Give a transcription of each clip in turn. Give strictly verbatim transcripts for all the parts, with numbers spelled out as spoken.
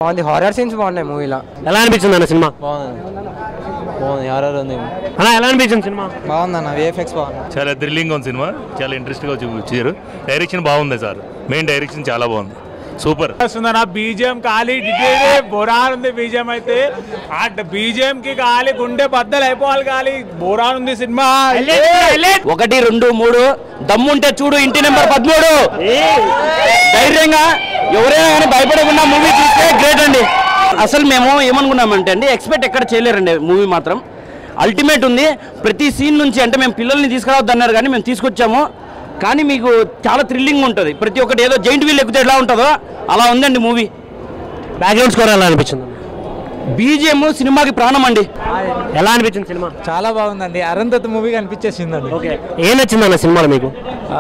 బాగుంది, horror scenes బాగున్నాయి మూవీలో. ఎలా అనిపించింది అన్న సినిమా? బాగుంది బాగుంది హారర్ ఉంది అన్న. ఎలా అనిపించింది సినిమా? బాగుందన్న, విఎఫ్ఎక్స్ బాగుంది. చాలా థ్రిల్లింగ్ ఉంది సినిమా, చాలా ఇంట్రెస్ట్గా చూపించారు. డైరెక్షన్ బాగుంది సార్, మెయిన్ డైరెక్షన్ చాలా బాగుంది, సూపర్. బీజిఎం ఖాళీ బోరాన్ ఉంది. బీజిఎం అయితే ఆ బీజిఎం కి ఖాళీ గుండె బద్దలు అయిపోవాలి, ఖాళీ బోరాన్ ఉంది సినిమా. ఒకటి రెండు మూడు దమ్ముంటే చూడు ఇంటి నెంబర్ పదమూడు. ధైర్యంగా ఎవరైనా కానీ భయపడకుండా మూవీ చూస్తే గ్రేట్ అండి. అసలు మేము ఏమనుకున్నామంటే అండి, ఎక్స్పెక్ట్ ఎక్కడ చేయలేరండి. మూవీ మాత్రం అల్టిమేట్ ఉంది. ప్రతి సీన్ నుంచి అంటే మేము పిల్లల్ని తీసుకురావద్దు అన్నారు కానీ మేము తీసుకొచ్చాము. కానీ మీకు చాలా థ్రిల్లింగ్ ఉంటుంది. ప్రతి ఒక్కటి ఏదో జైంట్ వీల్ ఎక్కితే ఎలా ఉంటుందో అలా ఉందండి మూవీ. బ్యాక్గ్రౌండ్ స్కోర్ ఎలా అనిపించింది? బీజిఎం సినిమాకి ప్రాణం అండి. ఎలా అనిపించింది సినిమా? చాలా బాగుందండి, అరుంధతి మూవీ కనిపించేసిందండి. ఓకే, ఏం నచ్చింది అన్న సినిమాలో మీకు?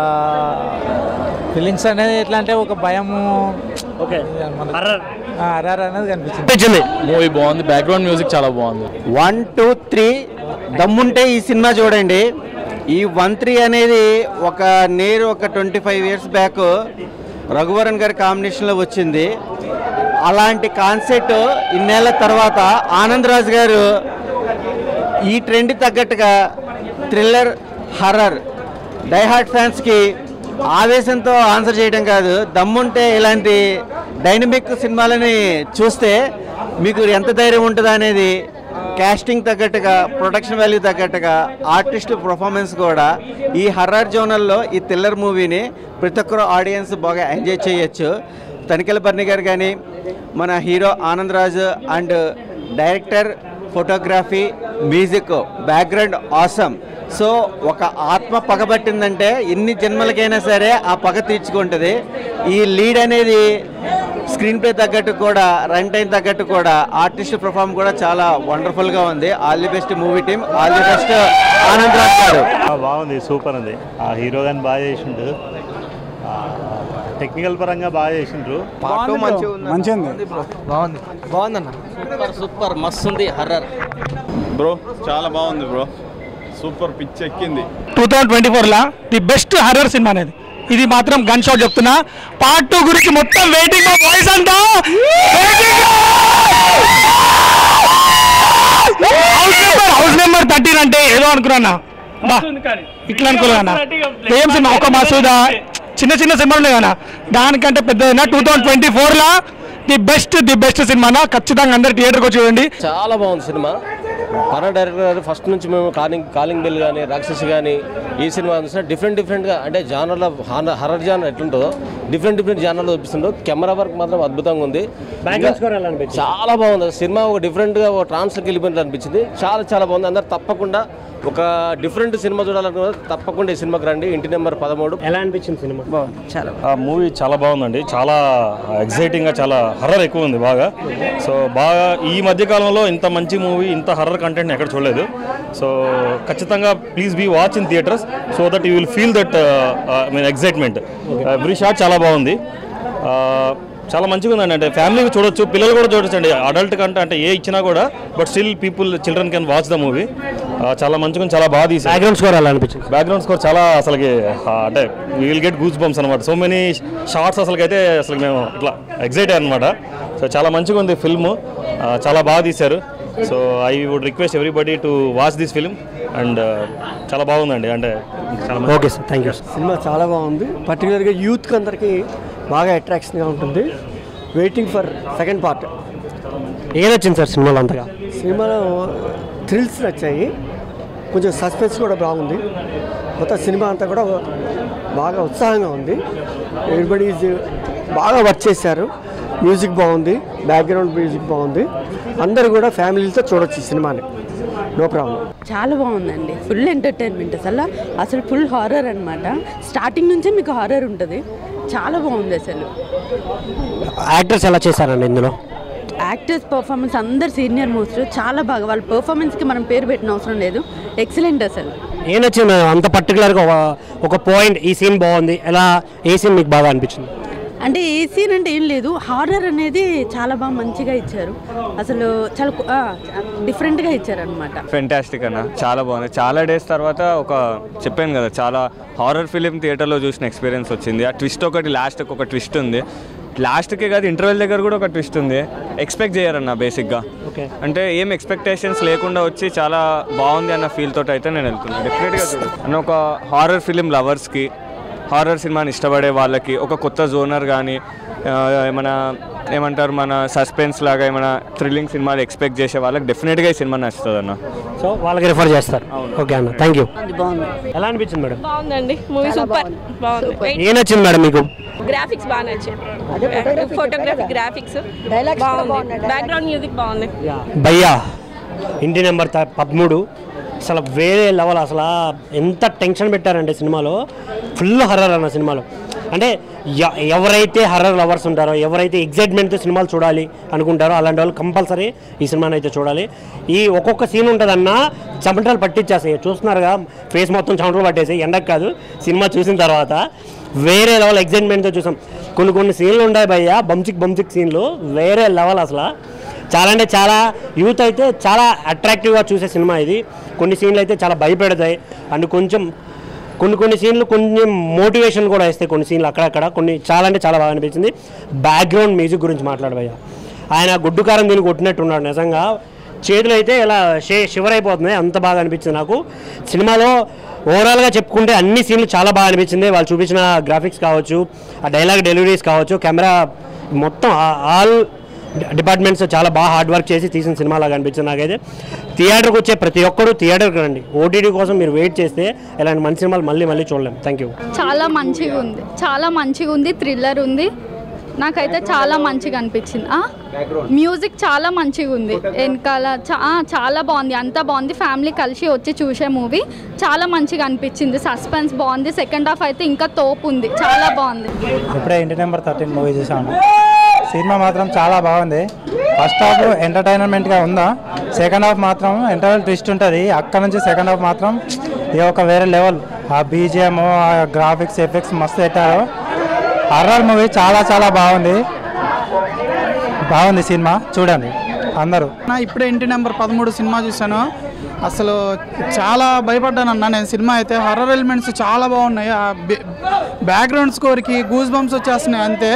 ఫీలింగ్స్ అనేది ఎట్లా అంటే ఒక భయము, ఓకే హర్రర్ అనేది కనిపించింది. మూవీ బాగుంది, బ్యాక్గ్రౌండ్ మ్యూజిక్ చాలా బాగుంది. వన్ టూ త్రీ దమ్ముంటే ఈ సినిమా చూడండి. ఈ వన్ త్రీ అనేది ఒక నేరు ఒక twenty five years back Raghuvaran గారి కాంబినేషన్లో వచ్చింది. అలాంటి కాన్సెప్ట్ ఇన్నేళ్ల తర్వాత ఆనంద్ రాజ్ గారు ఈ ట్రెండ్ తగ్గట్టుగా థ్రిల్లర్ హర్రర్ డైహార్ట్ ఫ్యాన్స్కి ఆవేశంతో ఆన్సర్ చేయడం కాదు, దమ్ముంటే ఇలాంటి డైనమిక్ సినిమాలని చూస్తే మీకు ఎంత ధైర్యం ఉంటుందా అనేది, క్యాస్టింగ్ తగ్గట్టుగా ప్రొడక్షన్ వాల్యూ తగ్గట్టుగా ఆర్టిస్ట్ పర్ఫార్మెన్స్ కూడా ఈ హర్రర్ జోనల్లో ఈ థ్రిల్లర్ మూవీని ప్రతి ఒక్కరు ఆడియన్స్ బాగా ఎంజాయ్ చేయొచ్చు. తనికెల బర్ని గారు కానీ మన hero Anand Raju and director, photography, music, background awesome. So ఒక ఆత్మ పగబట్టిందంటే ఎన్ని జన్మలకైనా సరే ఆ పగ తీర్చుకుంటుంది. ఈ లీడ్ అనేది స్క్రీన్ ప్లే తగ్గట్టు కూడా, రన్ టైం తగ్గట్టు కూడా, ఆర్టిస్ట్ పర్ఫార్మ్ కూడా చాలా వండర్ఫుల్గా ఉంది. All the best movie team, all the best Anand Raj garu. బాగుంది, సూపర్ ఉంది. ఆ హీరో గాని బాగా చేసిండు, టెక్నికల్ పరంగా బాగా చేసిండ్రు. మంచిగా బాగుంది, బాగుందన్న, సూపర్ సూపర్ మస్తు ఉంది హర్రర్ బ్రో. చాలా బాగుంది బ్రో, సూపర్ పిచ్ ఎక్కింది. టూ థౌజండ్ ట్వంటీ ఫోర్ లా ది బెస్ట్ హర్రర్ సినిమా అనేది ఇది మాత్రం గన్ షాట్ చెప్తున్నా. పార్ట్ టూ గురించి మొత్తం వెయిటింగ్, మా బాయ్స్ అంతా హౌస్ నెంబర్ థర్టీన్ అంటే ఏదో అనుకున్నా, ఇట్లా అనుకోలేదన్నా. ఏం సినిమా, ఒక మసూదా, చిన్న చిన్న సినిమాలు ఉన్నాయి కదా, దానికంటే పెద్దదైనా టూ థౌజండ్ ట్వంటీ ఫోర్ లా ది బెస్ట్ ది బెస్ట్ సినిమా. ఖచ్చితంగా అందరు థియేటర్కి వచ్చి చూడండి. చాలా బాగుంది సినిమా. హర్రర్ డైరెక్టర్ గారు ఫస్ట్ నుంచి మేము కాలింగ్ కాలింగ్ బెల్ కానీ, రాక్షసి కానీ ఈ సినిమా చూసినా డిఫరెంట్ డిఫరెంట్గా అంటే జానర్లో హర్రర్ జానర్ ఎట్లుంటుందో డిఫరెంట్ డిఫరెంట్ జానర్లో చూపిస్తుండో. కెమెరా వర్క్ మాత్రం అద్భుతంగా ఉంది, చాలా బాగుంది సినిమా. ఒక డిఫరెంట్గా ఒక ట్రాన్స్లోకి వెళ్ళిపోయినట్లు అనిపించింది. చాలా చాలా బాగుంది. అందరు తప్పకుండా ఒక డిఫరెంట్ సినిమా చూడాలనుకున్నారు, తప్పకుండా ఈ సినిమాకి రండి. ఇంటి నెంబర్ పదమూడు. ఎలా అనిపించింది సినిమా? బాగుంది, చాలా ఆ మూవీ చాలా బాగుందండి, చాలా ఎగ్జైటింగ్గా, చాలా హర్రర్ ఎక్కువ ఉంది బాగా. సో బాగా ఈ మధ్యకాలంలో ఇంత మంచి మూవీ, ఇంత హర్రర్ కంటెంట్ ఎక్కడ చూడలేదు. సో ఖచ్చితంగా please be watch in theatres so that you will feel that I mean excitement. Every shot చాలా బాగుంది, చాలా మంచిగా ఉందండి. అంటే ఫ్యామిలీకి చూడొచ్చు, పిల్లలు కూడా చూడొచ్చు అండి. అడల్ట్ కంటే అంటే ఏ ఇచ్చినా కూడా, but still people children can watch the movie. చాలా మంచిగా చాలా బాగా తీసి. బ్యాక్గ్రౌండ్ స్కోర్ ఎలా అనిపించింది? బ్యాక్గ్రౌండ్ స్కోర్ చాలా అసలుకి అంటే we will get goose bumps అనమాట. సో మెనీ షార్ట్స్ అసలుకైతే అసలు మేము ఇట్లా ఎగ్జైట్ అనమాట. సో చాలా మంచిగా ఉంది ఫిల్మ్, చాలా బాగా తీశారు. So I would request everybody to watch this film and చాలా బాగుందండి. అంటే చాలా ఓకే సార్, థ్యాంక్ యూ. సినిమా చాలా బాగుంది, పర్టికులర్గా యూత్కి అందరికీ బాగా అట్రాక్షన్గా ఉంటుంది. Waiting for second part. ఏది వచ్చింది సార్ సినిమాలో అంతగా? సినిమాలో థ్రిల్స్ నచ్చాయి, కొంచెం సస్పెన్స్ కూడా బాగుంది. మొత్తం సినిమా అంతా కూడా బాగా ఉత్సాహంగా ఉంది. ఎవ్రీబడి ఈజ్ బాగా వర్క్ చేశారు. మ్యూజిక్ బాగుంది, బ్యాక్గ్రౌండ్ మ్యూజిక్ బాగుంది. అందరూ కూడా ఫ్యామిలీతో చూడొచ్చు ఈ సినిమాని, నో ప్రాబ్లం. చాలా బాగుందండి, ఫుల్ ఎంటర్టైన్మెంట్. అసలు అసలు ఫుల్ హారర్ అనమాట. స్టార్టింగ్ నుంచే మీకు హారర్ ఉంటుంది, చాలా బాగుంది. అసలు యాక్టర్స్ ఎలా చేశారండి ఇందులో? యాక్టర్స్ పర్ఫార్మెన్స్ అందరు సీనియర్ మోస్ట్ చాలా బాగా, వాళ్ళ పర్ఫార్మెన్స్కి మనం పేరు పెట్టిన అవసరం లేదు, ఎక్సలెంట్. అసలు ఏం నచ్చింది అంత పర్టికులర్గా ఒక పాయింట్, ఈ సీన్ బాగుంది, ఎలా ఏ సీన్ మీకు బాగా అనిపించింది? అంటే ఏ సీన్ అంటే ఏం లేదు, హారర్ అనేది చాలా బాగా మంచిగా ఇచ్చారు. అసలు చాలా డిఫరెంట్గా ఇచ్చారనమాట. ఫెంటాస్టిక్ అన్న, చాలా బాగుంది. చాలా డేస్ తర్వాత ఒక చెప్పాను కదా, చాలా హారర్ ఫిలిం థియేటర్లో చూసిన ఎక్స్పీరియన్స్ వచ్చింది. ఆ ట్విస్ట్ ఒకటి, లాస్ట్ ఒక ట్విస్ట్ ఉంది, లాస్ట్కే కాదు ఇంటర్వెల్ దగ్గర కూడా ఒక ట్విస్ట్ ఉంది. ఎక్స్పెక్ట్ చేయరన్న బేసిక్గా. ఓకే, అంటే ఏం ఎక్స్పెక్టేషన్స్ లేకుండా వచ్చి చాలా బాగుంది అన్న ఫీల్ తోటి అయితే నేను వెళ్తున్నాను. డెఫినెట్గా చూడు అన్న, ఒక హారర్ ఫిలిం లవర్స్కి, హారర్ సినిమాని ఇష్టపడే వాళ్ళకి ఒక కొత్త జోనర్ కానీ ఏమైనా ఏమంటారు మన సస్పెన్స్ లాగా ఏమైనా థ్రిల్లింగ్ సినిమాలు ఎక్స్పెక్ట్ చేసే వాళ్ళకి డెఫినెట్గా ఈ సినిమా నచ్చుతుంది అన్న. సో వాళ్ళకి రిఫర్ చేస్తారు. ఓకే అన్న, థ్యాంక్ యూ. బాగుంది. ఎలా అనిపించింది మేడం? బాగుందండి మూవీ, సూపర్ బాగుంది. ఏం నచ్చింది మేడం మీకు? గ్రాఫిక్స్ బాగా నచ్చాయి, ఫోటోగ్రఫీ, గ్రాఫిక్స్ బాగుంది, బ్యాక్గ్రౌండ్ మ్యూజిక్ బాగుంది. భయ్యా ఇంటి నెంబర్ పదమూడు అసలు వేరే లెవెల్. అసలు ఎంత టెన్షన్ పెట్టారంటే సినిమాలో, ఫుల్ హర్రర్ అన్న సినిమాలో. అంటే ఎవరైతే హర్రర్ లవర్స్ ఉంటారో, ఎవరైతే ఎగ్జైట్మెంట్తో సినిమాలు చూడాలి అనుకుంటారో అలాంటి వాళ్ళు కంపల్సరీ ఈ సినిమాని అయితే చూడాలి. ఈ ఒక్కొక్క సీన్ ఉంటుందన్న చెమటలు పట్టించేస్తాయి. చూస్తున్నారుగా ఫేస్ మొత్తం చెమటలు పట్టేసాయి. ఎండకు కాదు, సినిమా చూసిన తర్వాత వేరే లెవెల్ ఎగ్జైట్మెంట్తో చూసాం. కొన్ని కొన్ని సీన్లు ఉన్నాయి భయ్యా, బంచిక్ బంచిక్ సీన్లు వేరే లెవెల్. అసలు చాలా అంటే చాలా యూత్ అయితే చాలా అట్రాక్టివ్గా చూసే సినిమా ఇది. కొన్ని సీన్లు అయితే చాలా భయపెడతాయి అండ్ కొంచెం కొన్ని కొన్ని సీన్లు కొంచెం మోటివేషన్ కూడా ఇస్తాయి. కొన్ని సీన్లు అక్కడక్కడ కొన్ని చాలా అంటే చాలా బాగా అనిపించింది. బ్యాక్గ్రౌండ్ మ్యూజిక్ గురించి మాట్లాడబోయా, ఆయన గుడ్డు కారం దీన్ని కొట్టినట్టున్నాడు. నిజంగా చేతులు అయితే ఇలా షే షివర్ అయిపోతున్నాయి, అంత బాగా అనిపించింది నాకు. సినిమాలో ఓవరాల్గా చెప్పుకుంటే అన్ని సీన్లు చాలా బాగా అనిపించింది. వాళ్ళు చూపించిన గ్రాఫిక్స్ కావచ్చు, ఆ డైలాగ్ డెలివరీస్ కావచ్చు, కెమెరా మొత్తం ఆల్ డిపార్ట్మెంట్స్ చాలా బాగా హార్డ్ వర్క్ చేసి తీసిన సినిమా లాగా అనిపించింది నాకైతే. థియేటర్కి వచ్చే ప్రతి ఒక్కరు థియేటర్కి రండి. ఓటీటీ కోసం మీరు వెయిట్ చేస్తే ఇలాంటి మంచి సినిమాలు మళ్ళీ మళ్ళీ చూడలేం. Thank you. చాలా మంచిగా ఉంది, చాలా మంచిగా ఉంది, థ్రిల్లర్ ఉంది. నాకైతే చాలా మంచిగా అనిపించింది. మ్యూజిక్ చాలా మంచిగా ఉంది, వెనకాల చాలా బాగుంది, అంతా బాగుంది. ఫ్యామిలీ కలిసి వచ్చి చూసే మూవీ చాలా మంచిగా అనిపించింది. సస్పెన్స్ బాగుంది, సెకండ్ హాఫ్ అయితే ఇంకా తోపు ఉంది, చాలా బాగుంది. ఇప్పుడే ఇంటి నెంబర్ థర్టీన్ మూవీ చూసాను. సినిమా మాత్రం చాలా బాగుంది. ఫస్ట్ హాఫ్ ఎంటర్టైన్మెంట్గా ఉందా, సెకండ్ హాఫ్ మాత్రం ఇంటర్వెల్ ట్విస్ట్ ఉంటుంది. అక్కడ నుంచి సెకండ్ హాఫ్ మాత్రం ఇది ఒక వేరే లెవెల్. ఆ బీజిఎం, ఆ గ్రాఫిక్స్, ఎఫెక్ట్స్ మస్తు పెట్టారు. హర్రర్ మూవీ చాలా చాలా బాగుంది, బాగుంది సినిమా, చూడండి అందరూ. ఇప్పుడే ఇంటి నెంబర్ పదమూడు సినిమా చూశాను. అసలు చాలా భయపడ్డాను అన్న నేను. సినిమా అయితే హర్రర్ ఎలిమెంట్స్ చాలా బాగున్నాయి. ఆ బ్యాక్గ్రౌండ్ స్కోర్కి గూస్ బంప్స్ వచ్చేస్తున్నాయి అంతే.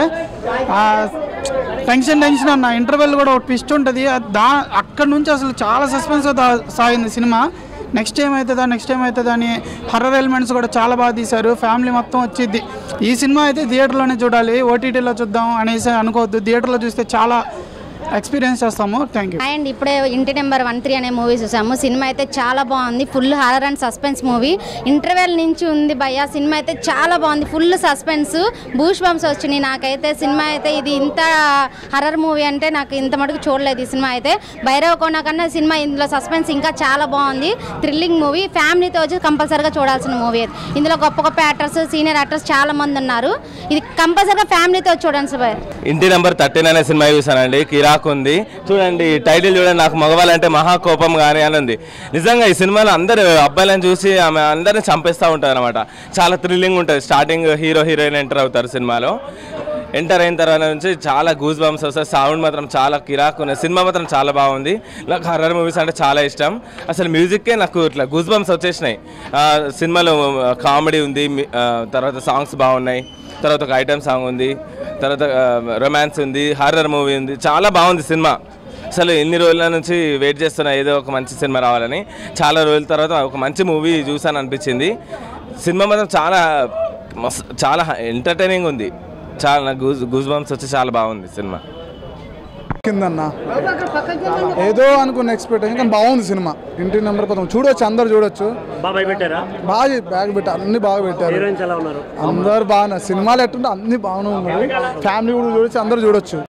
టెన్షన్ టెన్షన్ అన్న. ఇంటర్వెల్ కూడా ఒక ట్విస్ట్ ఉంటుంది, దా అక్కడ నుంచి అసలు చాలా సస్పెన్స్ సాగింది సినిమా. నెక్స్ట్ టైం అవుతుందా నెక్స్ట్ టైం అవుతుందా అని హర్రర్ ఎలిమెంట్స్ కూడా చాలా బాగా తీశారు. ఫ్యామిలీ మొత్తం వచ్చింది. ఈ సినిమా అయితే థియేటర్లోనే చూడాలి, ఓటీటీలో చూద్దాం అనేసి అనుకోవద్దు. థియేటర్లో చూస్తే చాలా ఎక్స్పీరియన్స్ చేస్తాము. Thank you. అండ్ ఇప్పుడే ఇంటి నెంబర్ వన్ త్రీ అనే మూవీ చూసాము. సినిమా అయితే చాలా బాగుంది, full horror and suspense movie. Interval నుంచి ఉంది భయ్య. సినిమా అయితే చాలా బాగుంది, ఫుల్ సస్పెన్స్, బూష్ బంప్స్ వచ్చినాయి. నాకైతే సినిమా అయితే ఇది ఇంత హర్రర్ మూవీ అంటే నాకు ఇంత మటుకు చూడలేదు ఈ సినిమా అయితే. భైరవ కోన కన్నా సినిమా ఇందులో సస్పెన్స్ ఇంకా చాలా బాగుంది. థ్రిల్లింగ్ మూవీ, ఫ్యామిలీతో వచ్చి కంపల్సరీగా చూడాల్సిన మూవీ. ఇందులో గొప్ప గొప్ప యాక్టర్స్, సీనియర్ యాక్టర్స్ చాలా మంది ఉన్నారు. ఇది కంపల్సరీగా ఫ్యామిలీతో చూడండి సార్. ఇంటి నెంబర్ థర్టీన్ అనే సినిమా చూసానండి, కిరాక్ ఉంది. చూడండి టైటిల్ చూడండి, నాకు మగవాళ్ళంటే మహాకోపం కానీ అని ఉంది. నిజంగా ఈ సినిమాలో అందరు అబ్బాయిలను చూసి ఆమె అందరిని చంపేస్తూ ఉంటుంది అనమాట. చాలా థ్రిల్లింగ్ ఉంటుంది. స్టార్టింగ్ హీరో హీరోయిన్ ఎంటర్ అవుతారు సినిమాలో. ఎంటర్ అయిన తర్వాత నుంచి చాలా గూస్ బంప్స్ వస్తాయి. సౌండ్ మాత్రం చాలా కిరాక్ ఉంది. సినిమా మాత్రం చాలా బాగుంది. నాకు హర్రర్ మూవీస్ అంటే చాలా ఇష్టం. అసలు మ్యూజిక్కే నాకు ఇట్లా గూస్ బంప్స్ వచ్చేసినాయి. సినిమాలో కామెడీ ఉంది, తర్వాత సాంగ్స్ బాగున్నాయి, తర్వాత ఒక ఐటమ్ సాంగ్ ఉంది, తర్వాత రొమాన్స్ ఉంది, హారర్ మూవీ ఉంది. చాలా బాగుంది సినిమా. అసలు ఎన్ని రోజుల నుంచి వెయిట్ చేస్తున్నా ఏదో ఒక మంచి సినిమా రావాలని. చాలా రోజుల తర్వాత ఒక మంచి మూవీ చూసాను అనిపించింది. సినిమా మాత్రం చాలా మస్త్ చాలా ఎంటర్టైనింగ్ ఉంది. చాలా గూస్ గూస్ బంప్స్ వచ్చి చాలా బాగుంది సినిమా. కిందన్నా ఏదో అనుకున్న ఎక్స్పెక్టేషన్ కానీ బాగుంది సినిమా. ఇంటి నెంబర్ పదం చూడొచ్చు, అందరు చూడొచ్చు. బాగా బ్యాగ్ పెట్టారు, అన్ని బాగా పెట్టారు, అందరు బాగున్నారు. సినిమాలు ఎట్టుంటే అన్ని బాగానే ఉన్నారు. ఫ్యామిలీ కూడా చూడొచ్చు, అందరు చూడొచ్చు.